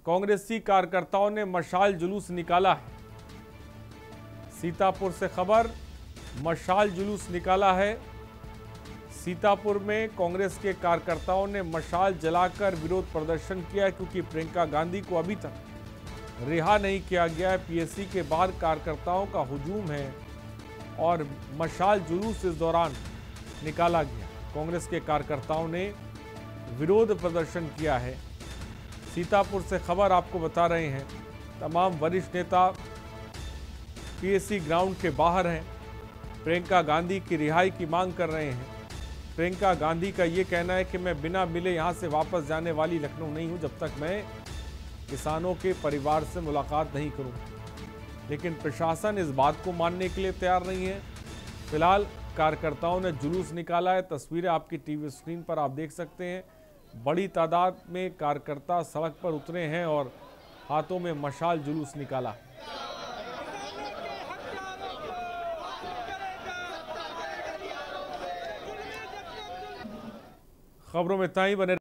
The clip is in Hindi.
कांग्रेसी कार्यकर्ताओं ने मशाल जुलूस निकाला है। सीतापुर से खबर, मशाल जुलूस निकाला है। सीतापुर में कांग्रेस के कार्यकर्ताओं ने मशाल जलाकर विरोध प्रदर्शन किया है, क्योंकि प्रियंका गांधी को अभी तक रिहा नहीं किया गया है। पीएससी के बाहर कार्यकर्ताओं का हुजूम है और मशाल जुलूस इस दौरान निकाला गया। कांग्रेस के कार्यकर्ताओं ने विरोध प्रदर्शन किया है। सीतापुर से खबर आपको बता रहे हैं। तमाम वरिष्ठ नेता पीएससी ग्राउंड के बाहर हैं, प्रियंका गांधी की रिहाई की मांग कर रहे हैं। प्रियंका गांधी का ये कहना है कि मैं बिना मिले यहां से वापस जाने वाली लखनऊ नहीं हूं, जब तक मैं किसानों के परिवार से मुलाकात नहीं करूं। लेकिन प्रशासन इस बात को मानने के लिए तैयार नहीं है। फिलहाल कार्यकर्ताओं ने जुलूस निकाला है। तस्वीरें आपकी टीवी स्क्रीन पर आप देख सकते हैं। बड़ी तादाद में कार्यकर्ता सड़क पर उतरे हैं और हाथों में मशाल जुलूस निकाला। खबरों में इतना ही। बने